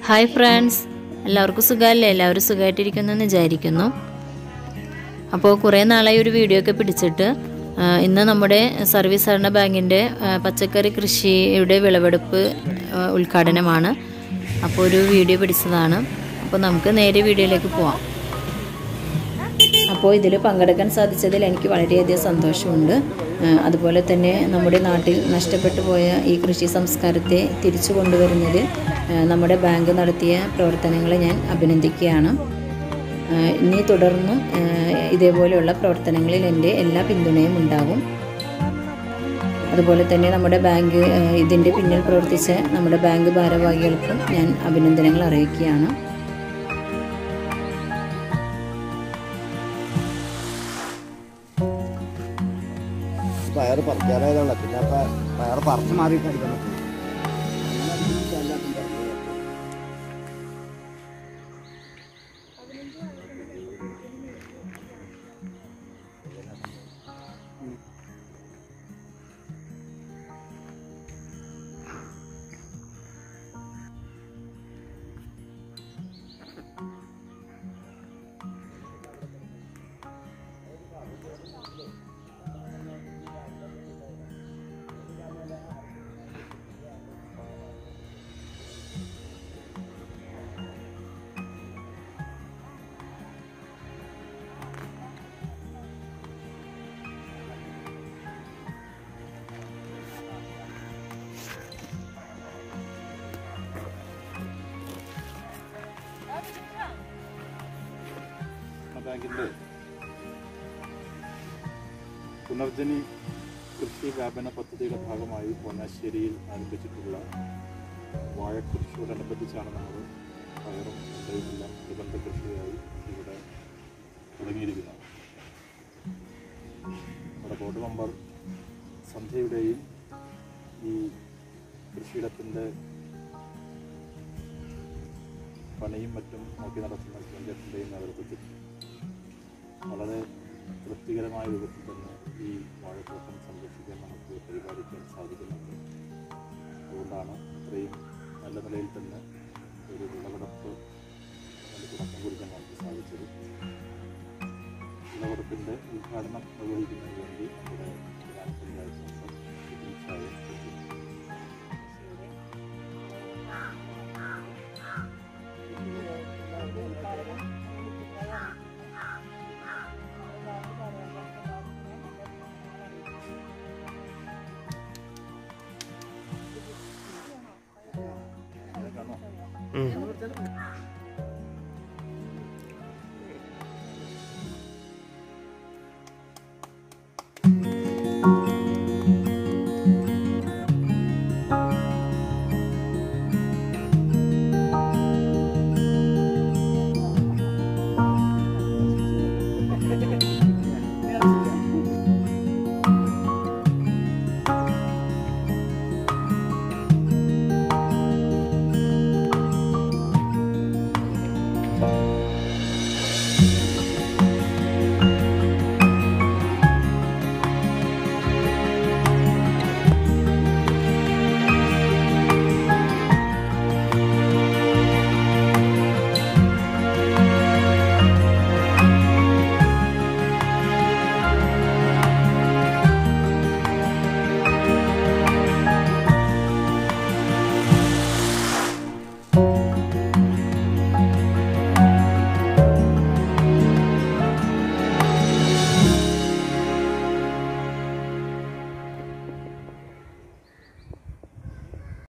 Hi friends, എല്ലാവർക്കും സുഖമല്ലേ? എല്ലാവരും സുഖമായിട്ടിരിക്കുന്നെന്ന് വിചാരിക്കുന്നു. അപ്പോൾ കുറേ നാളായി ഒരു വീഡിയോ ഒക്കെ പിടിച്ചിട്ട് ഇന്ന് നമ്മുടെ സർവീസ് സഹകരണ ബാങ്കിൻ്റെ പച്ചക്കറി കൃഷിയുടെ വിളവെടുപ്പ് ഉദ്ഘാടനമാണ്. അപ്പോൾ ഒരു വീഡിയോ പിടിച്ചതാണ്. അപ്പോൾ നമുക്ക് നേരെ വീഡിയോയിലേക്ക് പോവാം. അപ്പോൾ ഇതിൽ പങ്കെടുക്കാൻ സാധിച്ചതിൽ എനിക്ക് വളരെയധികം സന്തോഷമുണ്ട്. അതുപോലെ തന്നെ നമ്മുടെ നാട്ടിൽ നഷ്ടപ്പെട്ടു പോയ ഈ കൃഷി സംസ്കാരത്തെ തിരിച്ചു കൊണ്ടുവരുന്നതിൽ നമ്മുടെ ബാങ്ക് നടത്തിയ പ്രവർത്തനങ്ങളെ ഞാൻ അഭിനന്ദിക്കുകയാണ്. ഇനി തുടർന്നും ഇതേപോലെയുള്ള പ്രവർത്തനങ്ങളിൽ എൻ്റെ എല്ലാ പിന്തുണയും ഉണ്ടാകും. അതുപോലെ തന്നെ നമ്മുടെ ബാങ്ക് ഇതിൻ്റെ പിന്നിൽ പ്രവർത്തിച്ച നമ്മുടെ ബാങ്ക് ഭാരവാഹികൾക്കും ഞാൻ അഭിനന്ദനങ്ങൾ അറിയിക്കുകയാണ്. പയർ പറിക്കാനായതുള്ള പിന്നെ പയർ പറിച്ച് മാറിയിട്ടായിരിക്കണം. ബാങ്കിൻ്റെ പുനർജനി കൃഷി വ്യാപന പദ്ധതിയുടെ ഭാഗമായി പൊന്നാശ്ശേരിയിൽ ആരംഭിച്ചിട്ടുള്ള വാഴക്കൃഷിയോടനുബന്ധിച്ചാണ് നമ്മൾ പയറും വെള്ളയുമെല്ലാം അനുബന്ധ കൃഷിയായി ഇവിടെ തുടങ്ങിയിരിക്കുന്നത്. നമ്മുടെ ബോർഡ് മെമ്പർ സന്ധ്യയുടെയും ഈ കൃഷിയിടത്തിൻ്റെ പണിയും മറ്റും നോക്കി നടത്തുന്ന കേന്ദ്രത്തിൻ്റെയും നേതൃത്വത്തിൽ വളരെ തൃപ്തികരമായ രൂപത്തിൽ തന്നെ ഈ വാഴത്തോട്ടം സംരക്ഷിക്കാൻ നമുക്ക് പരിപാലിക്കാൻ സാധിക്കുന്നുണ്ട്. അതുകൊണ്ടാണ് ഇത്രയും നല്ല നിലയിൽ തന്നെ ഒരു വിളവെടുപ്പ് തുടക്കം കുറിക്കാൻ നമുക്ക് സാധിച്ചത്. വിളവെടുപ്പിൻ്റെ ഉദ്ഘാടനം നിർവഹിക്കുന്നതിന് വേണ്ടി നമ്മുടെ ഗ്രാമപഞ്ചായത്ത് മെമ്പർ ബിബിസ്